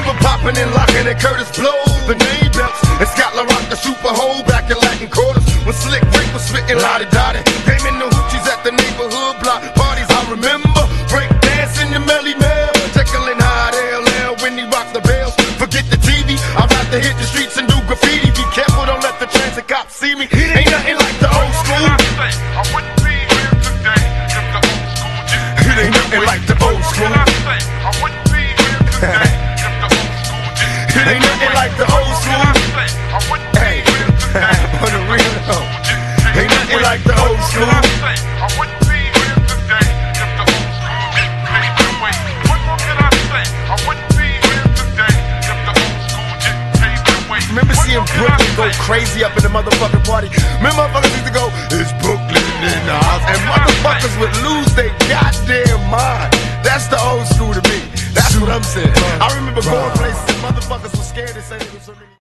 remember popping and locking at Curtis Blow, the name belts, and Scott LaRock, the super hole back in Latin quarters. When Slick Rick was spitting lottie dottie, came in the hoochies at the neighborhood block parties. I remember break dancing the Melly Mel, tickling hot LL when he rocked the bells. Forget the TV, I'd rather hit the streets and do graffiti. Be careful, don't let the transit cops see me. Ain't nothing like the old school. I wouldn't be here today if the old school just It ain't nothing like the old school. I wouldn't be here today if the old school just It ain't nothing like the old school. I wouldn't be here today On the real though, ain't nothing like the old school. I wouldn't be here today if the old school just paved the way. What more can I say? I wouldn't be here today if the old school just paved the way. Remember seeing Brooklyn go crazy up in the motherfucking party? Remember motherfuckers used to go, it's Brooklyn in the house, and motherfuckers would lose their goddamn mind. That's the old school to me. That's what I'm saying. I remember going places and motherfuckers were scared to say there was so many